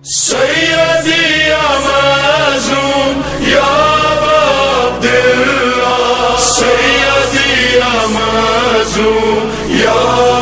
سیدی یا معصوم یا عبداللہ، سیدی یا معصوم یا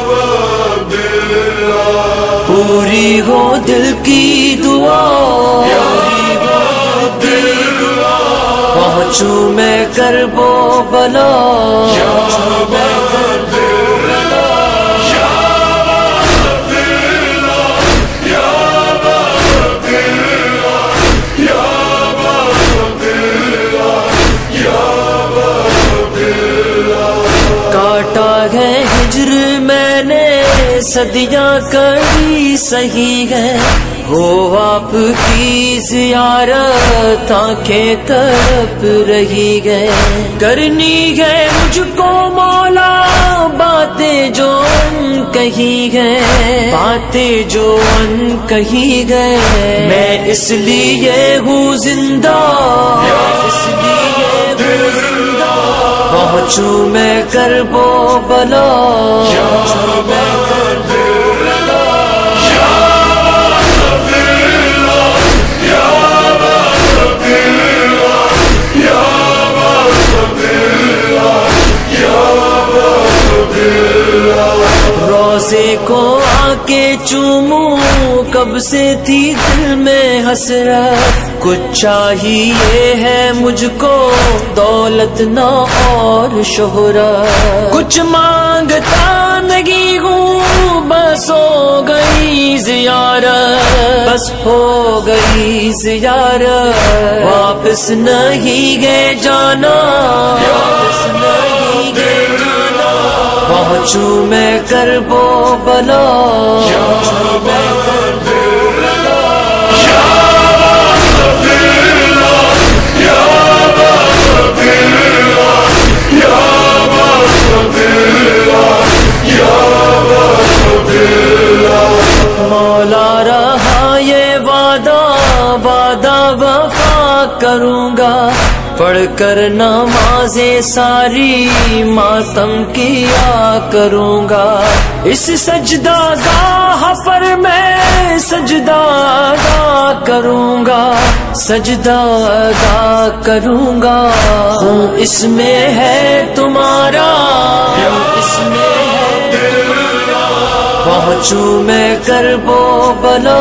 عبداللہ، پوری ہو دل کی دعا یا عبداللہ، پہنچوں میں کرب و بلا یا عبداللہ، یا عبداللہ، یا عبداللہ، یا عبداللہ، یا عبداللہ۔ کاٹا ہے ہجر میں نے صدیاں کری صحیح ہے، ہو آپ کی زیارت آنکھیں تڑپ رہی ہے، کرنی ہے مجھ کو مولا باتیں جو ان کہی گئے، باتیں جو ان کہی گئے، میں اس لیے ہوں زندہ، اس لیے ہوں زندہ، پہنچوں میں کرب و بلا روزے کو آ کے چوموں، کب سے تھی دل میں حسرت، کچھ چاہیے ہے مجھ کو دولت نہ اور شہرت، کچھ مانگتا نہیں ہوں بس ہو گئی زیارت، بس ہو گئی زیارت، واپس نہیں گئے جانا، واپس نہیں گئے جانا، پہنچوں میں کرب و بلا مولا رہا یہ وعدہ، وعدہ وفا کروں گا، پڑھ کر نمازیں ساری ماتم کیا کروں گا، اس سجدہ گاہ پر میں سجدہ ادا کروں گا، سجدہ ادا کروں گا، ہوں اس میں ہے تمہارا، اس میں ہے تمہارا، پہنچوں میں کرب و بلا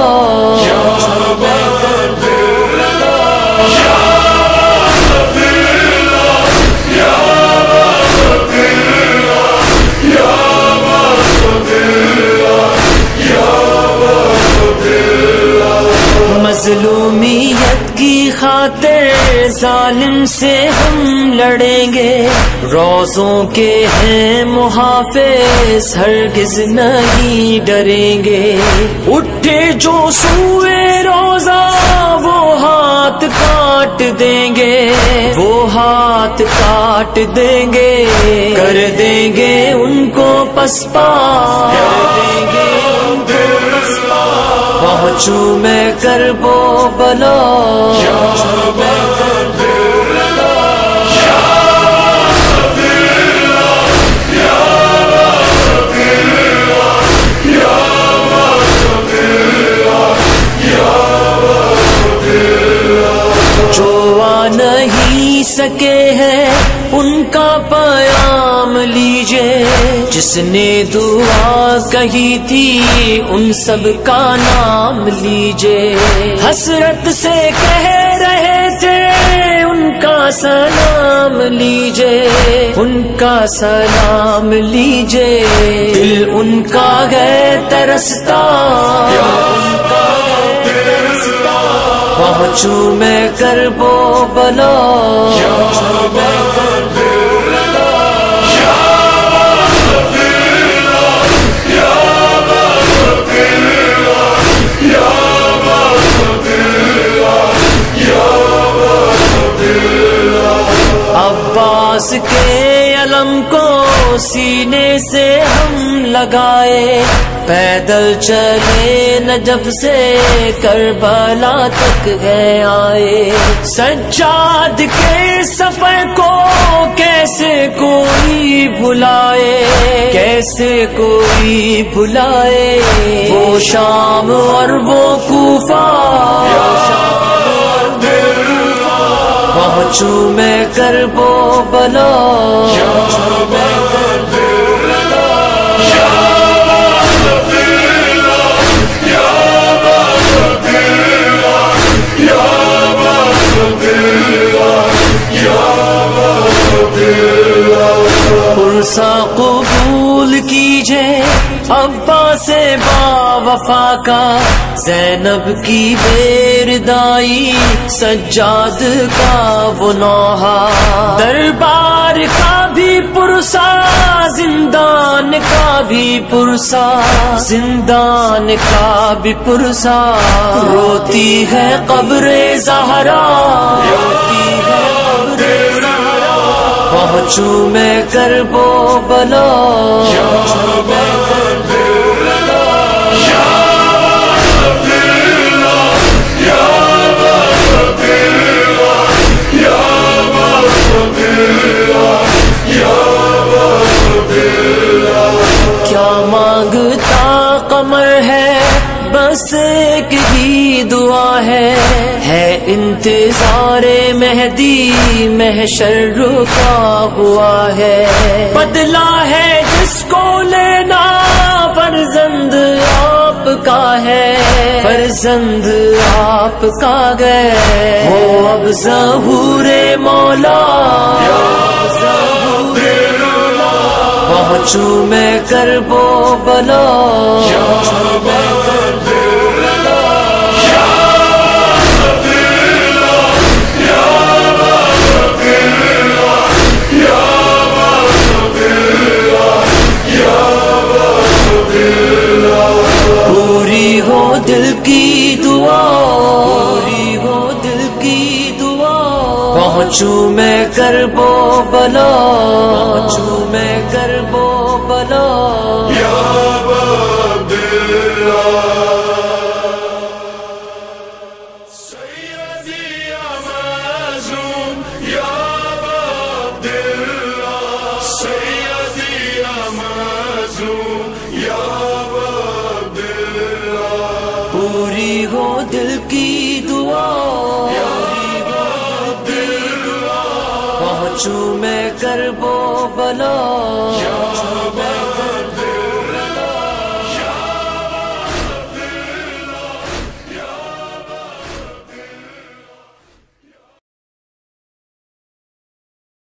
مظلومیت کی خاطر ظالم سے ہم لڑیں گے، روزوں کے ہیں محافظ ہرگز نہیں ڈریں گے، اٹھے جو سوئے روزہ وہ ہاتھ کاٹ دیں گے، وہ ہاتھ کاٹ دیں گے، کر دیں گے ان کو پسپا، کر دیں گے ان کو پسپا، پہنچوں میں کرب و بلا جو آ نہیں سکے ہیں ان کا پیام لیجئے، جس نے دعا کہی تھی ان سب کا نام لیجئے، حسرت سے کہہ رہے تھے ان کا سلام لیجئے، ان کا سلام لیجئے، دل ان کا ہے ترستا، ان کا ہے ترستا، پہنچوں میں کرب و بلا عباس کے علم کو سینے سے ہم لگائے، پیدل چلے نجف سے کربلا تک گئے آئے، سجاد کے سفر کو کیسے کوئی بھلائے، کیسے کوئی بھلائے، وہ شام اور وہ کوفہ پہنچوں میں کربو بلا پرسا قبول کیجے عباس با وفا کا، زینب کی بیردائی سجاد کا وہ نوحہ، دربار کا بھی پرسا زندان کا بھی پرسا، زندان کا بھی پرسا، روتی ہے قبر زہرا، روتی ہے قبر زہرا، پہنچوں میں کربو بلا، کیا مانگتا قمر ہے بس ایک ہی دعا ہے انتظار مہدی محشر رکا ہوا ہے، بدلہ ہے جس کو لینا فرزند آپ کا ہے، فرزند آپ کا گئے ہو اب ظہور مولا، پہنچوں میں کربو بلا، پوری ہو دل کی دعا، پوری ہو دل کی دعا، پہنچوں میں کربو بلا، پہنچوں میں کربو بلا، یا عبداللہ سیدی یا معصوم، یا عبداللہ سیدی یا معصوم، یا پوری ہو دل کی دعا، پہنچوں میں کربو بلا۔